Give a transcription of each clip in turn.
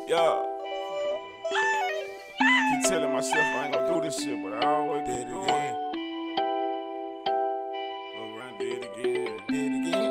Yeah. Keep telling myself I ain't gonna do this shit, but I always did it again. Go around, did it again. Did it again.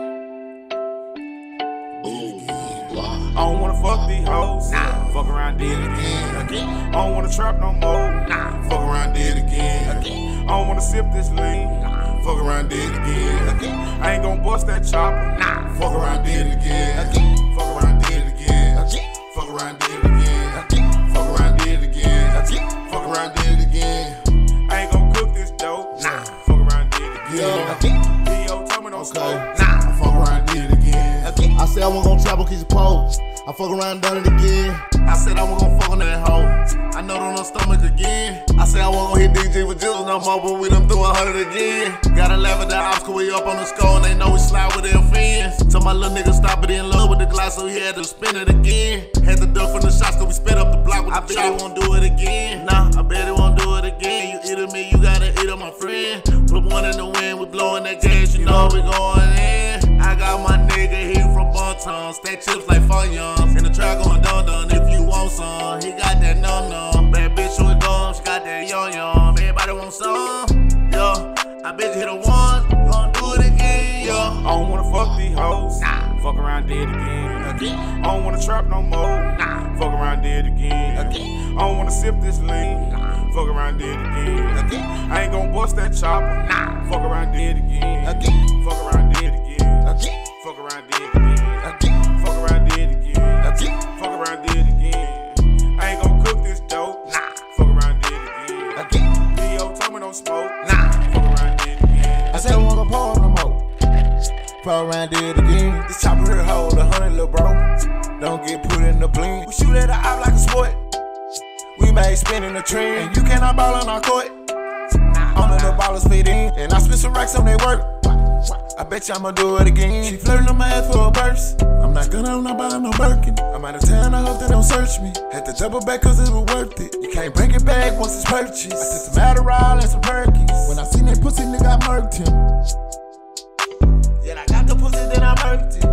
I don't wanna fuck these hoes. Nah. Fuck around, did it again. I don't wanna trap no more. Nah. Fuck around, did it again. I don't wanna sip this lean. Nah. Fuck around, did it again. I ain't gon' bust that chopper. Nah. Fuck around, did it again. Fuck around, did it again. Fuck around, did it again. Fuck around, did it again. Fuck around, did it again. I ain't gon' cook this dope. Nah. Fuck around, did it again. Yo, tell me don't smoke. Nah. I fuck around, did it again. I said I wasn't gon' travel, kiss your pose. I fuck around, done it again. I said I wasn't gon' fuck on that hoe. I know don't no stomach again. I said I wasn't gon' hit DJ with Jizzle no more, but we done threw 100 again. Gotta laugh at the obstacle, we up on the score, and they know we slide with their fans. Told my little nigga stop it in love with the glass, so he had to spin it again. Had to duck from the shots, cause we spit up the block with the chop. I bet he won't do it again. Nah, I bet he won't do it again. You eat me, you gotta eat up my friend. Put one in the wind, we blowing that gas, you know we going in. I got my nigga, he from Bonton, stack chips like Funyuns. In the trap going dun-dun if you want some. He got that num-num. Bad bitch with gum, she got that yum-yum. Everybody want some? Yo, I bet you hit a one, gon' do it again, yo. I don't wanna fuck these hoes. Nah. Fuck around, did it again. I don't wanna trap no more. Nah. Fuck around, did it again. I don't wanna sip this lean. Nah. Fuck around, did it again. I ain't gon' bust that chopper. Nah. Fuck around, did it again. Fuck around, did it again. Fuck around, did it again. Fuck around, did it again. Fuck around, did it again. I ain't gon' cook this dope. Nah. Fuck around, did it again. Yo, tell me don't smoke. Nah. Fuck around, did it again. I said I wasn't gon' pour no more. Fuck around, did it again. This chopper here hold 100, little bro. Don't get put in the bling. We shoot at the eye like a sport. We made spinning the trend. And you cannot ball on our court. Only the ballers fit in. And I spent some racks on their work. I bet you I'ma do it again. She flirting on my ass for a purse. I'm not gonna buy no Birkin. I'm out of town, I hope they don't search me. Had to double back cause it was worth it. You can't bring it back once it's purchased. I took some Adderall and some Perkins. When I seen that pussy, nigga, I murked him. Yeah, I got the pussy, then I murked him.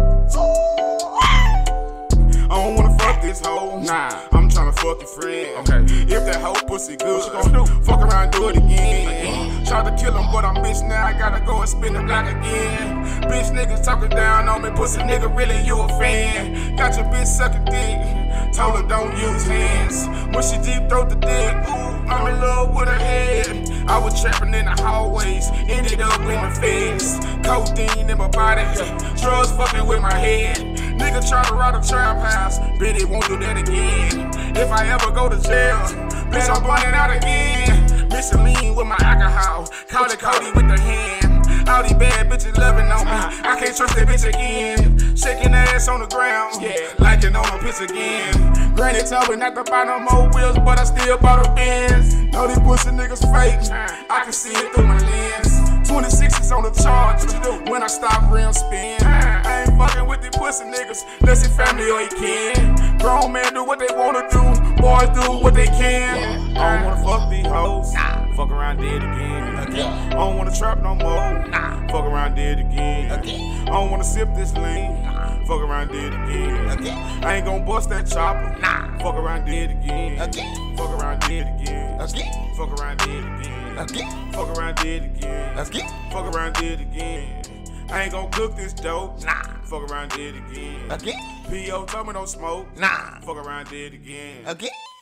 I don't wanna fuck this hoe. Nah, I'm tryna fuck your friend. Okay. If that hoe pussy good, what you gonna do? Fuck around, do it again. Tried to kill him, but I'm bitch now. I gotta go and spin the block again. Bitch niggas talking down on me, pussy nigga, really you a fan? Got your bitch sucking dick. Told her don't use hands. When she deep throat the dick, ooh, I'm in love with her head. I was trapping in the hallways, ended up in the feds. Codeine in my body, drugs fucking with my head. Nigga try to rob a trap house, bet he won't do that again. If I ever go to jail, bitch I'm burning out again. Mixing lean with my alcohol, call it Cody with the hand. All these bad bitches loving on me, I can't trust that bitch again. Shaking ass on the ground, liking on a pitch again. Granny told me not to buy no more wheels, but I still bought a Benz. Know these pussy niggas fake, I can see it through my lens. 26 is on the charge, when I stop rim spin. I ain't fucking with these pussy niggas, unless it's family or he can. Grown men do what they wanna do, boys do what they can. I don't wanna fuck these hoes, fuck around, did it again. I don't wanna trap no more, fuck around, did it again. I don't wanna sip this lean, fuck around, did it again. I ain't gon' bust that chopper, fuck around, did it again. Fuck around, did it again. Fuck around, did it again. Fuck around, did it again. Fuck around, did it again. I ain't gon' cook this dope. Fuck around, did it again. P.O. told me don't smoke. Fuck around, did it again.